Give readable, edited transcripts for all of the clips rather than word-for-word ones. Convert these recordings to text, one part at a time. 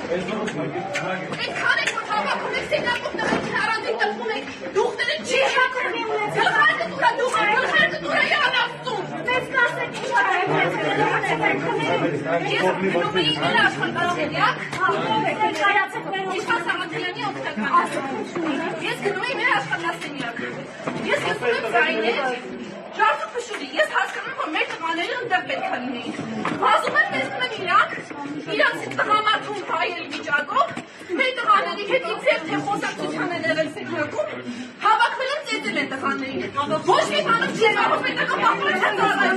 Քան եք որ հավաքում եք սենյակով տղերքին առանձին տխում եք, դուխները չի հակում եք, գլխարկը տուրա դուխը, գլխարկը տուրա յանաստում։ Մեզ կասեք ինչ արեք, ես գնում էի մեր աշխատասենյակ, Իշխան Սաղաթելյանի օգնական, ես գնում էի մեր աշխատասենյակ, ես գնում եմ ձայներ, Ժարդու փշուրի, ես հասկանում եմ, որ մեր տղաները ընդեղ պետք է լինեին։ Վազում եմ տեսնում եմ իրանց տղամարդուն հայել վիճակով, մեր տղաների հետ ինձ և թե խոսակցության են եղել սենյակում, հավաքվել են ծեծել են տղաների հետ։ Ոչ մի բանով չի զարում են տղապահպանության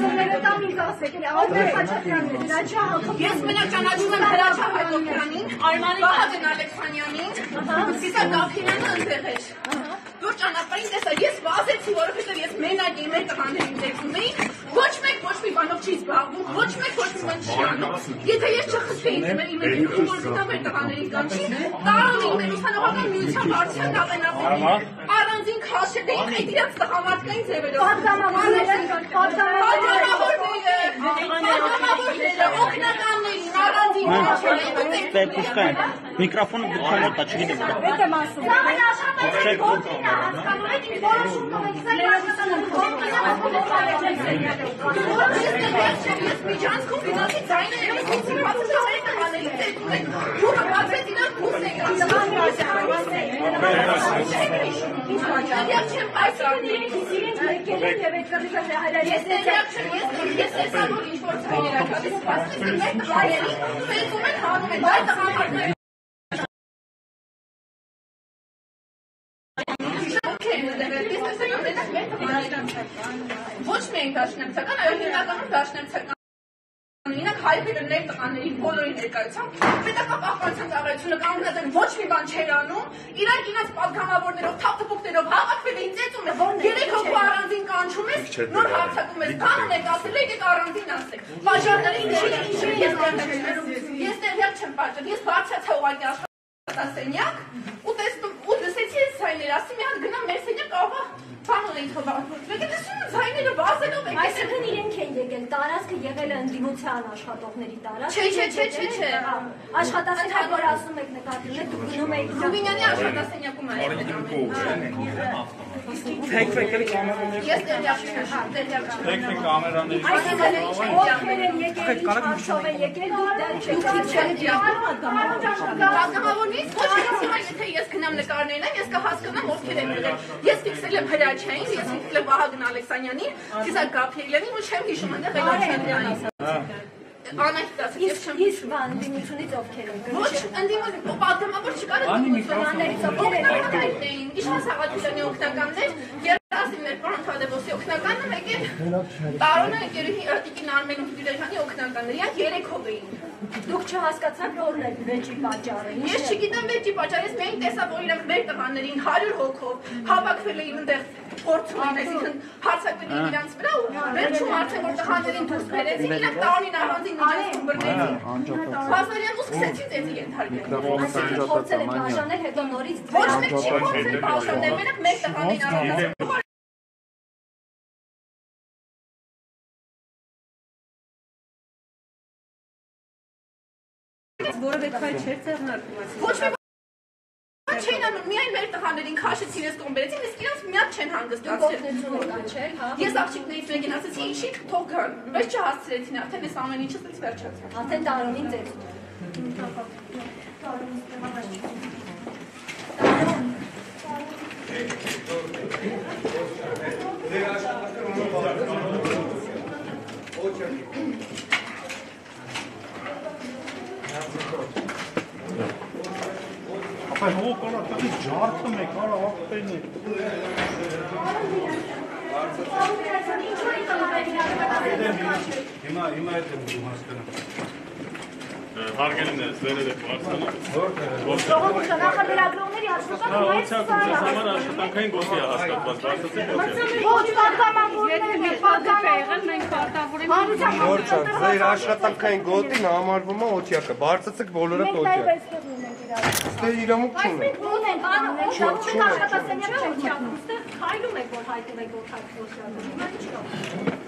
ծառայությունները։ Ես մենակ ճանաչում եմ Հրաչյա Հայկոբյանին, Վահագն Ալեքսանյանին, Սիսա Գավթինյանը ընդեղ էր։ Որ ճանապարհին տեսա, ես վազեցի, որովհետև ես մենակ էի մեր տղաներին ծեծում էի, ոչ մեկ ոչ մի բանով չի զբաղվում, ոչ մեկ ոչ մի բան չի անում։ Եթե ես չխսվեի իմ որ գտա մեր տղաներին կանչի, տարօրինք մեր ուսանողական միության վարչության դավենապետին առանձին քաշել էինք այդ իրանց տղամարդկային ձևերով։ Պատգամավորները, օգնականներին առանձին քաշել էինք։ Պուշկան, միկրոֆոնը դուքան մոտ չգիտեմ։ Այդ եմ ասում։ Ես միջանցքում վիզացի ձայներ եմ իսկություն պատսում մեր տղաների ծեծում են, դուղը պատվեց իրան կուրս եք ես տեսա, որ ինչ-որ ձայներ ակադիս պատսում են մեր տղաների ծեծում են հանում են, այդ տղամարդները Ոչ միայն դաշնակցական, այլ հիմնականում դաշնակցական Ինակ հայբել են մեր տղաներին բոլորի ներկայությամբ, պետական պահպանության ծառայությունը կանգնած են ոչ մի բան չեր անում, իրանք իրենց պատգամավորներով, թափթփուկներով հավաքվել էին ծեծում են, երեք հոգու առանձին կանչում ես, նոր հարցակում ես, կանն եք ասել, եկեք առանձին ասեք, բաժանների ես տեղյակ չեմ պատճառ, ես բարձրացա ուղղակի աշխատասենյակ ու լսեցի ես ձայներ, ասի մի հատ գնամ մեր սենյակ աղա բան ունեի թողարկում, եկեք լսում ձայները բազելով եք Այսինքն իրենք են եկել, տարածքը եղել է ընդդիմության աշխատողների տարածք Չէ Աշխատասենյակ որ ասում եք նկատում եք, դուք գնում եք Ռուբինյանի աշխատասենյակում է Ես տեղյակ չեմ կամերաների Այսինքն ովքեր են եկել, ինչ հարցով են եկել, Պատգամավորներից ոչ հիմա եթե ես գնամ նկարներն ես կհասկանամ ովքեր են եղել Ես ֆիքսել եմ Հրաչյային, ես ֆիքսել եմ Վահագն Ալեքսանյանին, Սիսա Գավթինյանին ու չեմ հիշում այնտեղ Հրաչյանյանին Անահիտ ասել, ես չեմ Իսկ բան ընդդիմությունից ովքեր են Ոչ, ընդդիմություն, պատգամավոր չկար ընդդիմություններից ովքեր են Իշխան Սաղաթելյանի օգնականներ, Գերասիմներ, պարոն Թադևոսի օգնականը, մեկ էլ Տարոնը Տիկին Արմենու Տիրեհյանի օգնականներ, իրանք երեքով էին Դուք չհասկացաք որն է վեճի պատճառը Ես չգիտեմ վեճի պատճառը, ես միայն տեսա, որ իրանք մեր տղաներին 100 հոգով հավաքվել էին այնտեղ փորձում են, այսինքն հարձակվել էին իրանց վրա ու վերջում արդեն որ տղաներին դուրս բերեցին, իրանք տարոնին առանձին միջանցքում բռնեցին Բազարյան ու սկսեցին ծեծի ենթարկել Այսինքն փորձել եք բաժանել, հետո նորից Ոչ մեկ չի փորձել բաժանել, մենակ մեր տղաներին առանձին Որովհետև քայլ չէր ձեռնարկում Ոչ մի բան չեն անում, միայն մեր տղաներին քաշեցին ես կողմ բերեցին, իսկ իրանց միակ չեն հանգստացրել Ես աղջիկներից մեկին ասեցի, իշիք թող գան, բայց չհասցրեցին, արդեն ես ամեն ինչս էս վերջացավ Արդեն տարոնին ծեծում Ապա հող կարա տղի ջարդում է, կարա աղպեն է Հիմա հետ եմ հասկանում Հարգելին ես, վերել եք վարսանը Ժողովուրդը նախադրագրողների աշխատանքը համար աշխատանքային գոտի է հասկատված, վարսացի գոտի Ոչ պատգամավորներն են, Ոչ, ձեր աշխատանքային գոտին համարվում է օթյակը, բարձացեք բոլորը օթյակ Ստե իրամուկ չունեն Մենք ունեն, աշխատասենյակ չենք չապում, ստեղ քայլում եք, որ հայտում եք, որ հայտում եք